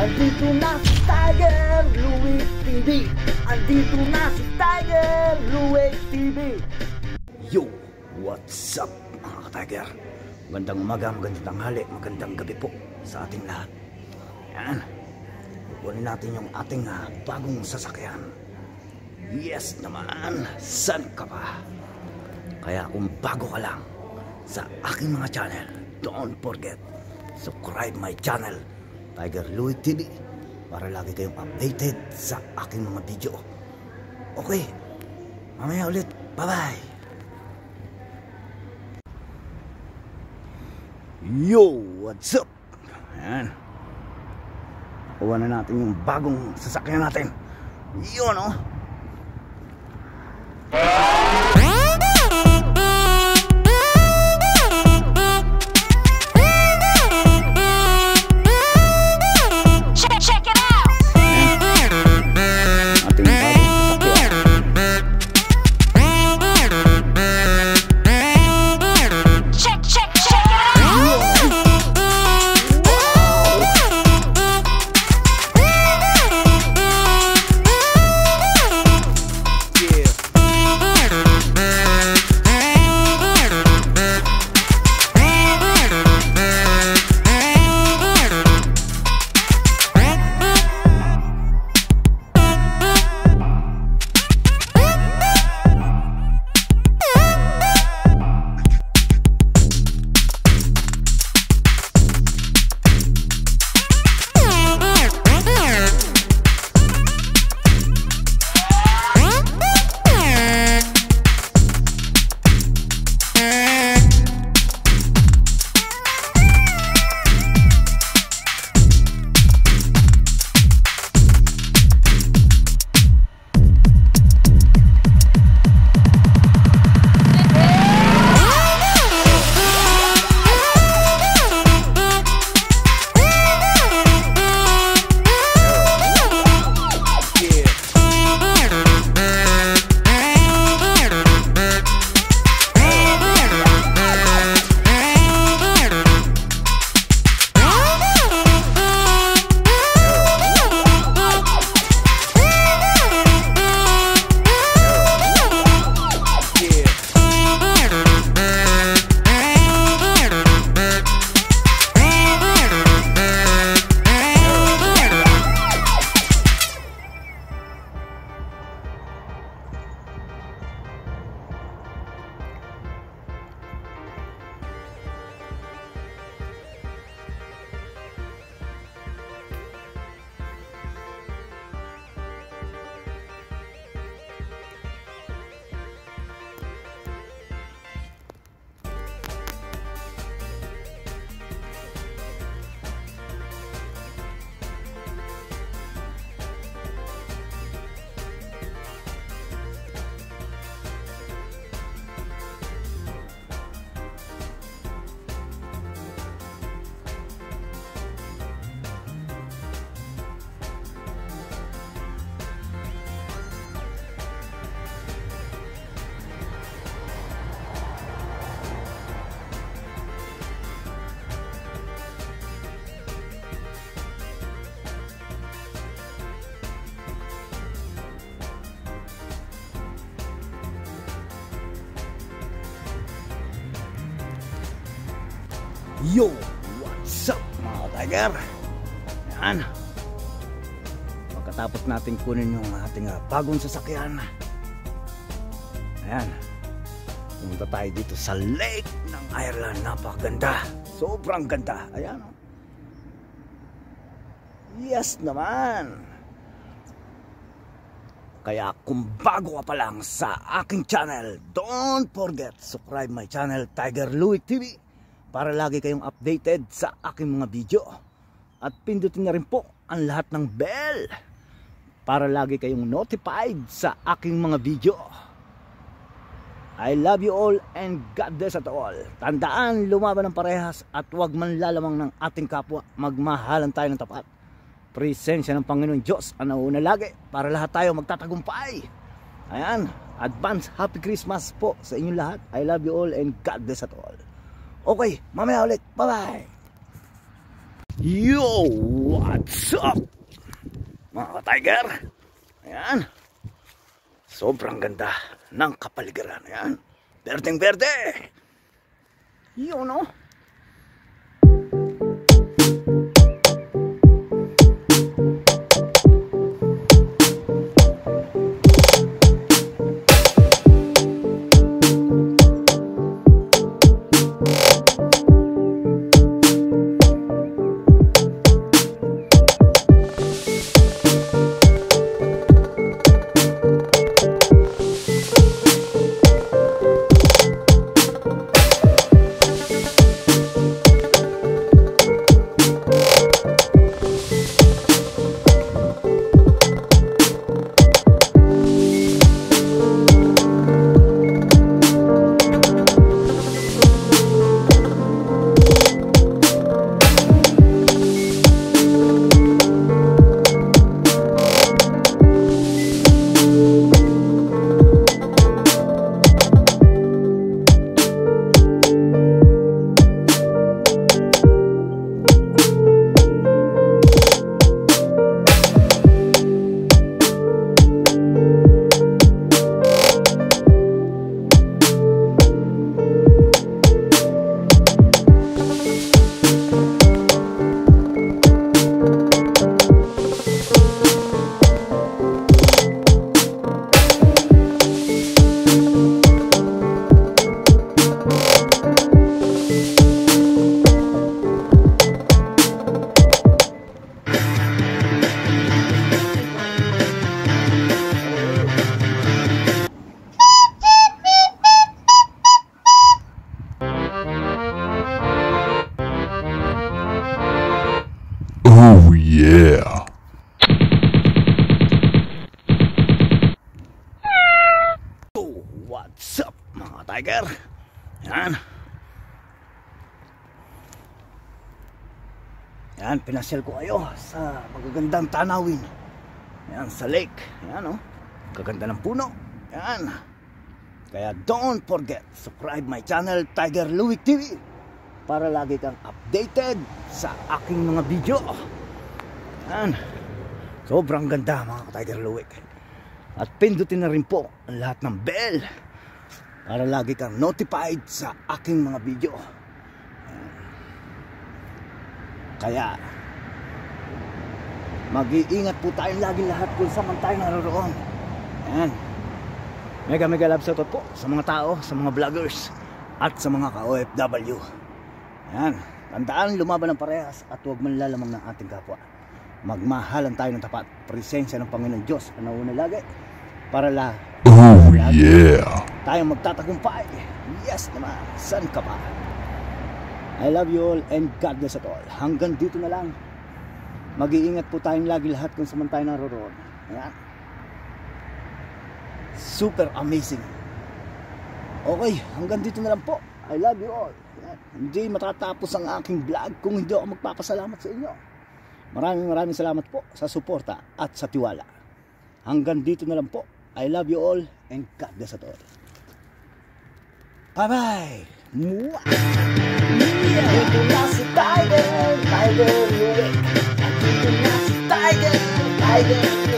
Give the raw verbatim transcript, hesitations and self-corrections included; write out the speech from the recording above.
Andito na si Tiger Louie T V. Andito na si Tiger Louie T V. Yo, what's up mga ka-Tiger? Magandang umaga, magandang tanghali, magandang gabi po sa ating lahat. Yan, kukunin natin yung ating uh, bagong sasakyan. Yes naman, san ka pa? Kaya kung bago ka lang sa aking mga channel, don't forget, subscribe my channel Tiger Louie T V para lagi kayong updated sa aking mga video. Okay, mamaya ulit, bye bye. Yo, what's up? Ayan, kuha na natin yung bagong sasakyan natin. Yun oh. Yo, what's up mga Tiger? Yan, pagkatapos natin kunin yung ating uh, bagong sasakyan, ayan, pumunta tayo dito sa lake ng Ireland. Napakaganda, sobrang ganda. Ayan, yes naman. Kaya kung bago ka pa lang sa aking channel, don't forget, subscribe my channel Tiger Louie T V para lagi kayong updated sa aking mga video. At pindutin na rin po ang lahat ng bell para lagi kayong notified sa aking mga video. I love you all and God bless at all. Tandaan, lumaban ng parehas at huwag manlalamang ng ating kapwa. Magmahalan tayo ng tapat. Presensya ng Panginoon Diyos ang nauna lagi para lahat tayo magtatagumpay. Ayan, advance happy Christmas po sa inyong lahat. I love you all and God bless at all. Okay, mamaya ulit. Bye-bye. Yo, what's up mga ka-tiger? Ayan, sobrang ganda ng kapaligiran. Ayan, berdeng berde. Yun no. Oh yeah. Oh, what's up mga tiger? Yan. Yan, pinasyal ko kayo sa magagandang tanawin. Yan, sa lake. Yan oh. Gaganda ng puno. Yan. Kaya don't forget, subscribe my channel Tiger Louie T V para lagi kang updated sa aking mga video. Yan. Sobrang ganda mga Tiger Louie. At pindutin na rin po ang lahat ng bell para lagi kang notified sa aking mga video. Yan. Kaya mag-iingat po tayong lagi lahat kung saan tayo naroroon. Yan. Mega mega love shoutout po sa mga tao, sa mga vloggers at sa mga ka-O F W. Yan. Tandaan, lumaban ng parehas at huwag manlalamang ng ating kapwa. Magmahalan tayo ng tapat. Presensya ng Panginoon Diyos ang nauna lagi para la Oh yeah. tayong magtatagumpay. Yes naman. San ka pa? I love you all and God bless at all. Hanggang dito na lang. Mag-iingat po tayong lagi lahat kung saan tayo naroroon. Ayan. Super amazing. Okay, hanggang dito na lang po. I love you all. Ayan. Hindi matatapos ang aking vlog kung hindi ako magpapasalamat sa inyo. Maraming maraming salamat po sa suporta at sa tiwala. Hanggang dito na lang po. I love you all and God bless at all. Bye bye. Mwah! Yeah. Ito na si Tiger, Tiger Louie. Ito na si Tiger, Tiger